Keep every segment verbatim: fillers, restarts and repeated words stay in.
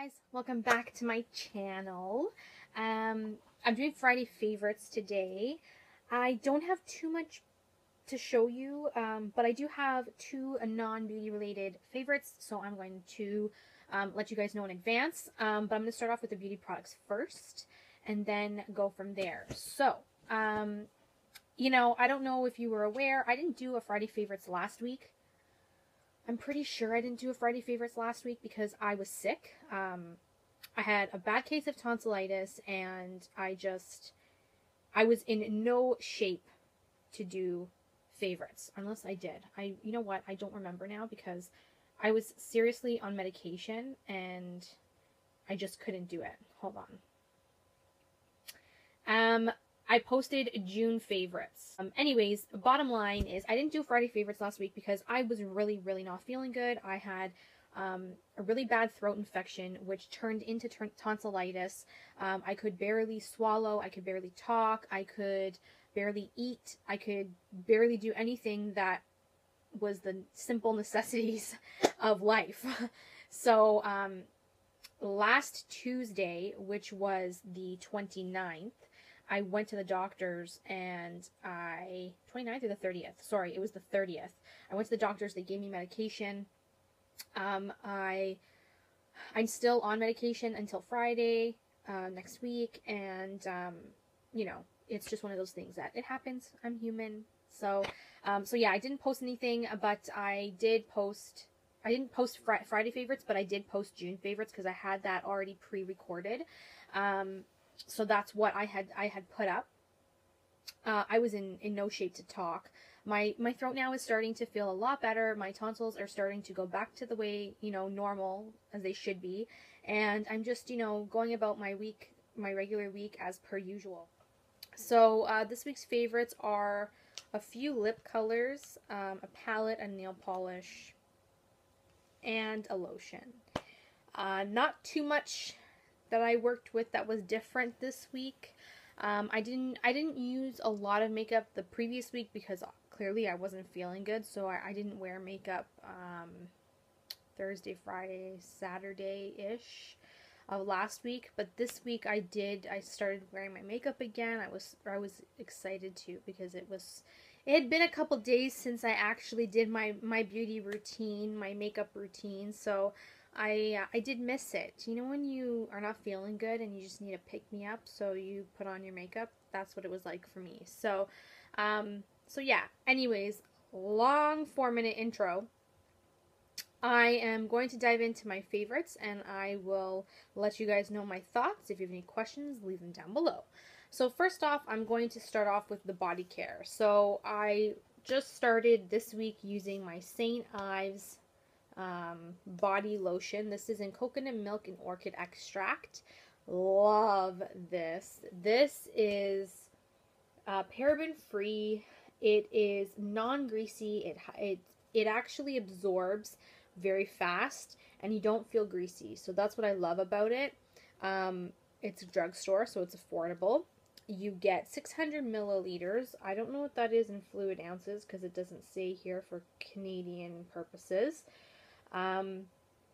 guys, welcome back to my channel. Um, I'm doing Friday favorites today. I don't have too much to show you, um, but I do have two non-beauty related favorites, so I'm going to um, let you guys know in advance. Um, but I'm going to start off with the beauty products first, and then go from there. So, um, you know, I don't know if you were aware, I didn't do a Friday favorites last week. I'm pretty sure I didn't do a Friday favorites last week because I was sick. Um, I had a bad case of tonsillitis, and I just, I was in no shape to do favorites, unless I did. I, you know what, I don't remember now because I was seriously on medication, and I just couldn't do it. Hold on. Um, I posted June favorites. Um, anyways, bottom line is I didn't do Friday favorites last week because I was really, really not feeling good. I had um, a really bad throat infection, which turned into tonsillitis. Um, I could barely swallow. I could barely talk. I could barely eat. I could barely do anything that was the simple necessities of life. So um, last Tuesday, which was the twenty-ninth, I went to the doctors, and I, twenty-ninth or the thirtieth, sorry, it was the thirtieth. I went to the doctors, they gave me medication. Um, I, I'm still on medication until Friday, uh, next week, and, um, you know, it's just one of those things that it happens. I'm human. So, um, so yeah, I didn't post anything, but I did post, I didn't post fr Friday favorites, but I did post June favorites because I had that already pre-recorded. Um, So that's what I had I had put up. Uh, I was in, in no shape to talk. My my throat now is starting to feel a lot better. My tonsils are starting to go back to the way, you know, normal as they should be. And I'm just, you know, going about my week, my regular week as per usual. So uh, this week's favorites are a few lip colors, um, a palette, a nail polish, and a lotion. Uh, not too much that I worked with that was different this week. Um, I didn't I didn't use a lot of makeup the previous week because clearly I wasn't feeling good, so I, I didn't wear makeup um, Thursday, Friday, Saturday-ish of last week. But this week I did. I started wearing my makeup again. I was I was excited to because it was it had been a couple days since I actually did my my beauty routine, my makeup routine. So I, uh, I did miss it. You know when you are not feeling good and you just need to pick me up, so you put on your makeup? That's what it was like for me. So, um, so yeah. Anyways, long four minute intro. I am going to dive into my favorites, and I will let you guys know my thoughts. If you have any questions, leave them down below. So first off, I'm going to start off with the body care. So I just started this week using my Saint Ives Um, body lotion. This is in coconut milk and orchid extract. Love this. This is uh, paraben free. It is non-greasy. It it it actually absorbs very fast, and you don't feel greasy. So that's what I love about it. Um, it's a drugstore, so it's affordable. You get six hundred milliliters. I don't know what that is in fluid ounces because it doesn't say here for Canadian purposes. Um,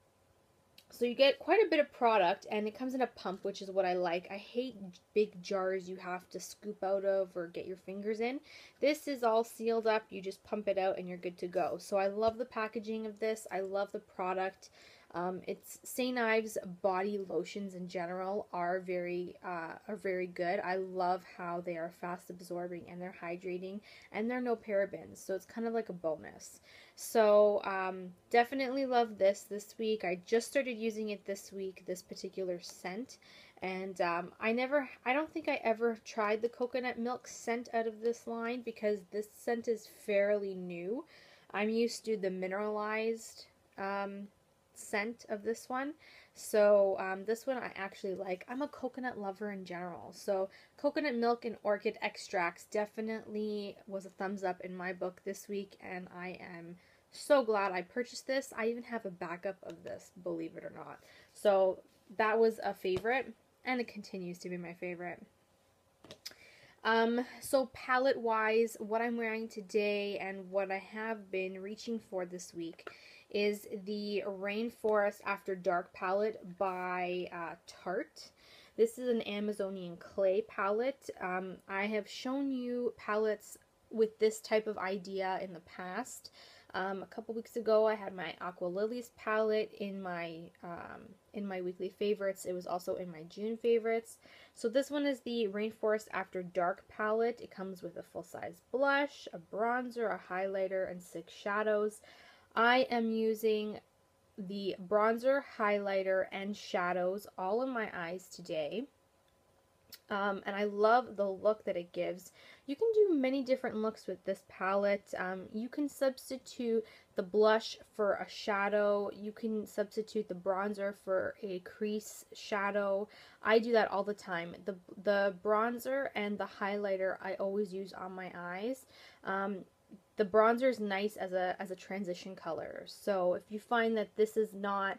so you get quite a bit of product, and it comes in a pump, which is what I like. I hate big jars you have to scoop out of or get your fingers in. This is all sealed up. You just pump it out and you're good to go. So I love the packaging of this. I love the product. Um, it's Saint Ives body lotions in general are very uh, are very good. I love how they are fast absorbing and they're hydrating, and they're no parabens, so it's kind of like a bonus. So um, definitely love this this week. I just started using it this week, this particular scent, and um, I never, I don't think I ever tried the coconut milk scent out of this line because this scent is fairly new. I'm used to the mineralized um, scent of this one. So um, this one I actually like. I'm a coconut lover in general. So coconut milk and orchid extracts definitely was a thumbs up in my book this week, and I am so glad I purchased this. I even have a backup of this, believe it or not. So that was a favorite, and it continues to be my favorite. Um, so palette wise, what I'm wearing today and what I have been reaching for this week is the Rainforest After Dark palette by uh, Tarte. This is an Amazonian clay palette. Um, I have shown you palettes with this type of idea in the past. Um, a couple weeks ago, I had my Aqua Lilies palette in my um, in my weekly favorites. It was also in my June favorites. So this one is the Rainforest After Dark palette. It comes with a full-size blush, a bronzer, a highlighter, and six shadows. I am using the bronzer, highlighter, and shadows all in my eyes today. Um, and I love the look that it gives. You can do many different looks with this palette. Um, you can substitute the blush for a shadow. You can substitute the bronzer for a crease shadow. I do that all the time. The, the bronzer and the highlighter I always use on my eyes. Um, the bronzer is nice as a, as a transition color. So if you find that this is not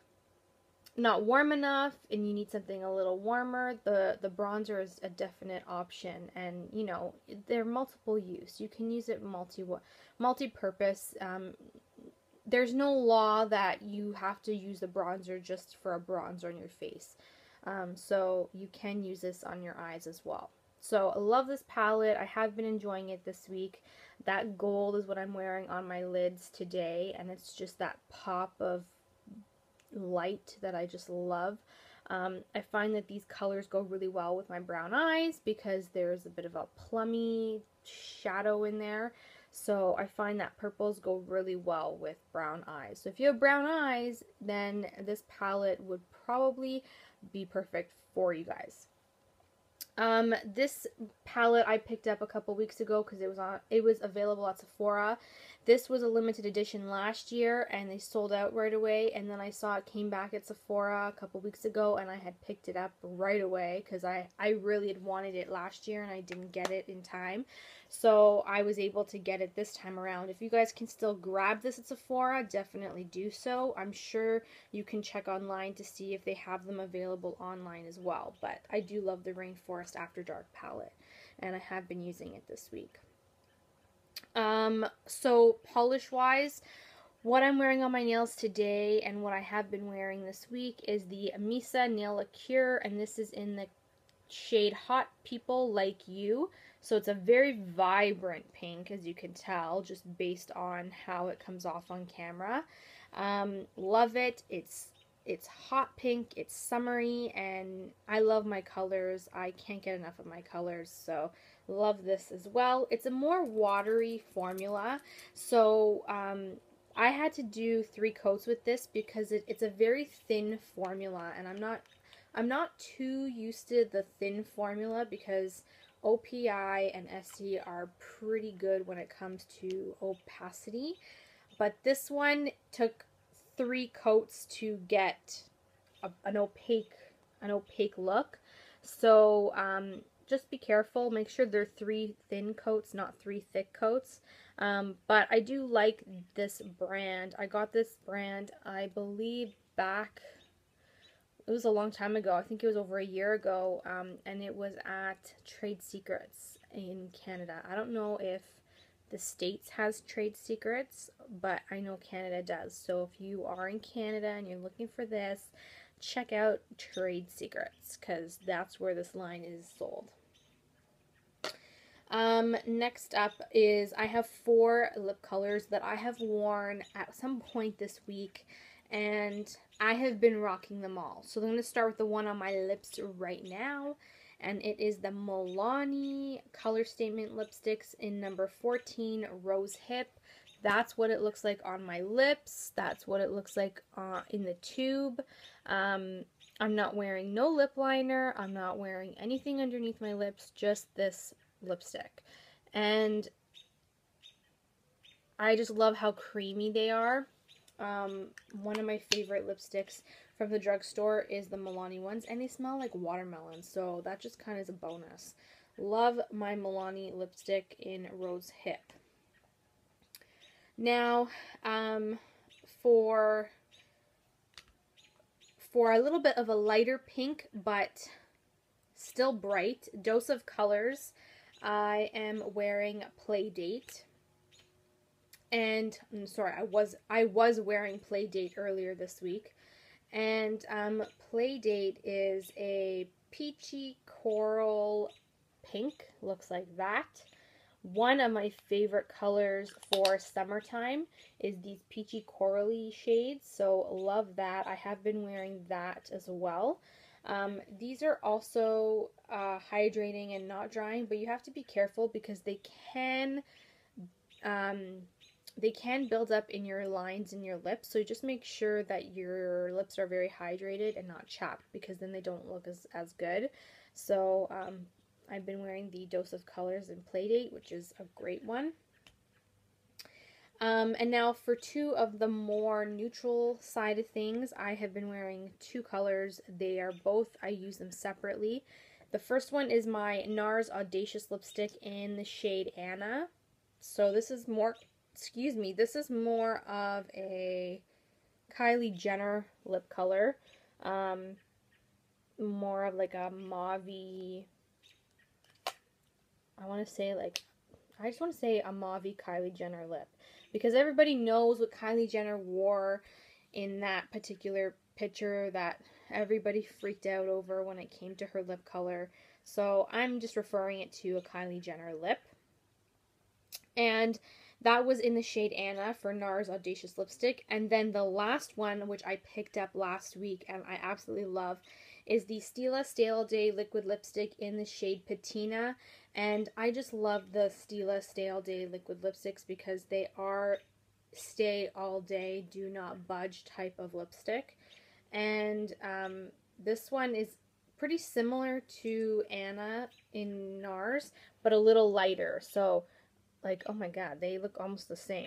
not warm enough and you need something a little warmer, the the bronzer is a definite option. And you know, they're multiple use. You can use it multi multi-purpose. Um, there's no law that you have to use the bronzer just for a bronzer on your face. Um, so you can use this on your eyes as well. So I love this palette. I have been enjoying it this week. That gold is what I'm wearing on my lids today, and it's just that pop of light that I just love. Um, I find that these colors go really well with my brown eyes because there's a bit of a plummy shadow in there. So I find that purples go really well with brown eyes. So if you have brown eyes, then this palette would probably be perfect for you guys. Um, this palette I picked up a couple weeks ago because it was on, it was available at Sephora. This was a limited edition last year and they sold out right away, and then I saw it came back at Sephora a couple weeks ago and I had picked it up right away because I, I really had wanted it last year and I didn't get it in time. So I was able to get it this time around. If you guys can still grab this at Sephora, definitely do so. I'm sure you can check online to see if they have them available online as well. But I do love the Rainforest After Dark palette and I have been using it this week. Um, so polish wise, what I'm wearing on my nails today and what I have been wearing this week is the Misa Nail Lacquer, and this is in the shade Hot People Like You. So it's a very vibrant pink, as you can tell, just based on how it comes off on camera. Um, love it. It's it's hot pink, it's summery, and I love my colors. I can't get enough of my colors, so love this as well. It's a more watery formula, so um, I had to do three coats with this because it, it's a very thin formula, and I'm not I'm not too used to the thin formula because O P I and Essie are pretty good when it comes to opacity, but this one took three coats to get a, an opaque an opaque look. So um, just be careful. Make sure they're three thin coats, not three thick coats. Um, but I do like this brand. I got this brand, I believe, back. It was a long time ago. I think it was over a year ago, um, and it was at Trade Secrets in Canada. I don't know if the States has Trade Secrets, but I know Canada does. So if you are in Canada and you're looking for this, check out Trade Secrets because that's where this line is sold. Um, next up is I have four lip colors that I have worn at some point this week, and I have been rocking them all. So I'm going to start with the one on my lips right now, and it is the Milani Color Statement Lipsticks in number fourteen, Rose Hip. That's what it looks like on my lips. That's what it looks like uh, in the tube. Um, I'm not wearing no lip liner. I'm not wearing anything underneath my lips, just this lipstick. And I just love how creamy they are. Um, one of my favorite lipsticks from the drugstore is the Milani ones, and they smell like watermelon, so that just kind of is a bonus. Love my Milani lipstick in Rose Hip. Now, um, for for a little bit of a lighter pink, but still bright, Dose of Colors, I am wearing Playdate. And I'm sorry, I was I was wearing Playdate earlier this week. And um, Playdate is a peachy coral pink, looks like that. One of my favorite colors for summertime is these peachy corally shades, so love that. I have been wearing that as well. Um, these are also uh, hydrating and not drying, but you have to be careful because they can um, they can build up in your lines in your lips, so just make sure that your lips are very hydrated and not chapped, because then they don't look as, as good. So um, I've been wearing the Dose of Colors in Playdate, which is a great one. Um, and now for two of the more neutral side of things, I have been wearing two colors. They are both, I use them separately. The first one is my NARS Audacious Lipstick in the shade Anna. So this is more, excuse me, this is more of a Kylie Jenner lip color. Um, more of like a mauve-y, I want to say like, I just want to say a mauve-y Kylie Jenner lip. Because everybody knows what Kylie Jenner wore in that particular picture that everybody freaked out over when it came to her lip color. So I'm just referring it to a Kylie Jenner lip. And that was in the shade Anna for NARS Audacious Lipstick. And then the last one, which I picked up last week and I absolutely love, is the Stila Stale Day Liquid Lipstick in the shade Patina. And I just love the Stila Stale Day Liquid Lipsticks because they are stay all day, do not budge type of lipstick. And um, this one is pretty similar to Anna in NARS, but a little lighter. So, like, oh my god, they look almost the same.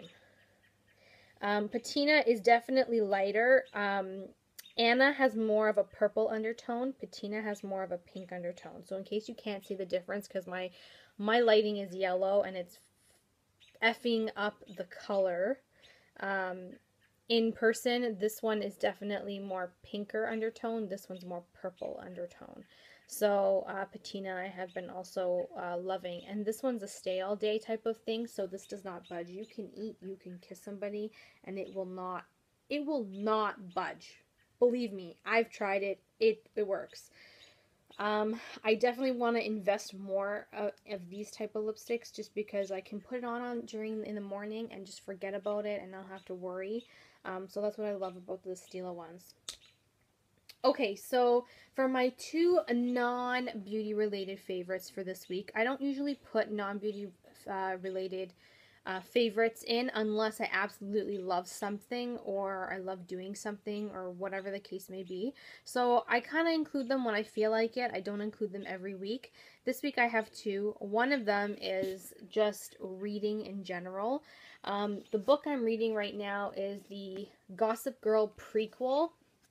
Um, Patina is definitely lighter. Um, Anna has more of a purple undertone. Patina has more of a pink undertone. So in case you can't see the difference, because my, my lighting is yellow and it's effing up the color. Um, in person, this one is definitely more pinker undertone. This one's more purple undertone. So uh, Patina I have been also uh, loving. And this one's a stay all day type of thing. So this does not budge. You can eat, you can kiss somebody, and it will not, it will not budge. Believe me, I've tried it. It, it works. Um, I definitely want to invest more of, of these type of lipsticks just because I can put it on, on during in the morning and just forget about it and not have to worry. Um, so that's what I love about the Stila ones. Okay, so for my two non-beauty related favorites for this week, I don't usually put non-beauty uh, related Uh, favorites in unless I absolutely love something or I love doing something or whatever the case may be. So I kind of include them when I feel like it. I don't include them every week. This week I have two. One of them is just reading in general. Um, the book I'm reading right now is the Gossip Girl prequel.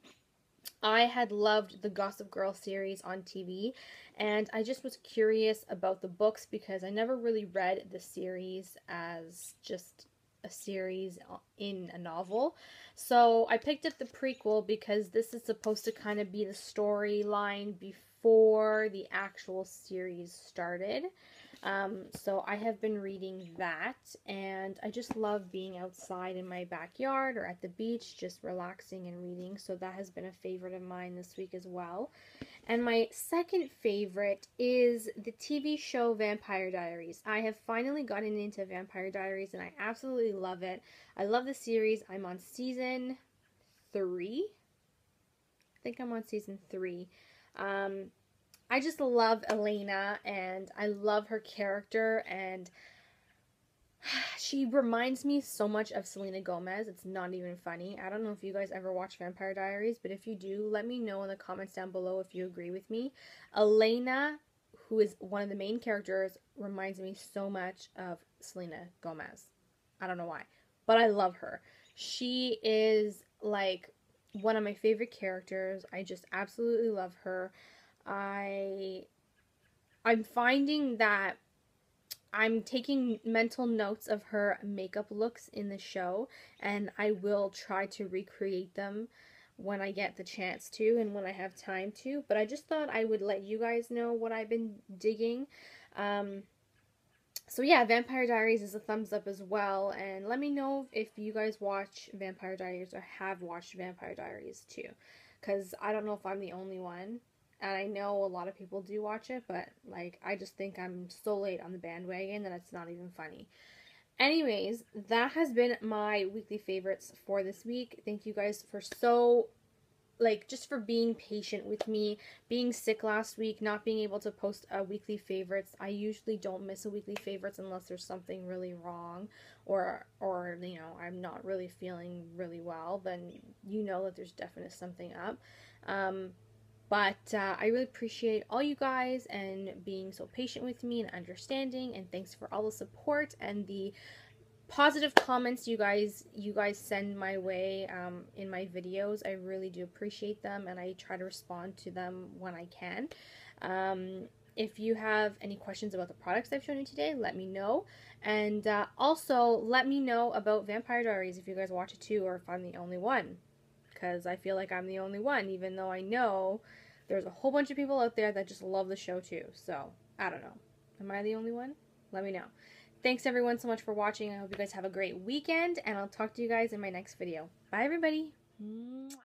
I had loved the Gossip Girl series on T V, and I just was curious about the books because I never really read the series as just a series in a novel. So I picked up the prequel because this is supposed to kind of be the storyline before the actual series started. Um, so I have been reading that, and I just love being outside in my backyard or at the beach, just relaxing and reading. So that has been a favorite of mine this week as well. And my second favorite is the T V show Vampire Diaries. I have finally gotten into Vampire Diaries, and I absolutely love it. I love the series. I'm on season three. I think I'm on season three. Um... I just love Elena, and I love her character, and she reminds me so much of Selena Gomez. It's not even funny. I don't know if you guys ever watch Vampire Diaries, but if you do, let me know in the comments down below if you agree with me. Elena, who is one of the main characters, reminds me so much of Selena Gomez. I don't know why, but I love her. She is like one of my favorite characters. I just absolutely love her. I, I'm finding that I'm taking mental notes of her makeup looks in the show, and I will try to recreate them when I get the chance to and when I have time to. But I just thought I would let you guys know what I've been digging. Um, So yeah, Vampire Diaries is a thumbs up as well, and let me know if you guys watch Vampire Diaries or have watched Vampire Diaries too, because I don't know if I'm the only one, and I know a lot of people do watch it, but like I just think I'm so late on the bandwagon that it's not even funny. Anyways, that has been my weekly favorites for this week. Thank you guys for so like just for being patient with me, being sick last week, not being able to post a weekly favorites. I usually don't miss a weekly favorites unless there's something really wrong, or or you know, I'm not really feeling really well, then you know that there's definitely something up. Um, but uh, I really appreciate all you guys and being so patient with me and understanding, and thanks for all the support and the positive comments you guys you guys send my way um, in my videos. I really do appreciate them, and I try to respond to them when I can. Um, if you have any questions about the products I've shown you today, let me know. And uh, also let me know about Vampire Diaries if you guys watch it too, or if I'm the only one. Because I feel like I'm the only one, even though I know there's a whole bunch of people out there that just love the show too. So, I don't know. Am I the only one? Let me know. Thanks everyone so much for watching. I hope you guys have a great weekend, and I'll talk to you guys in my next video. Bye everybody.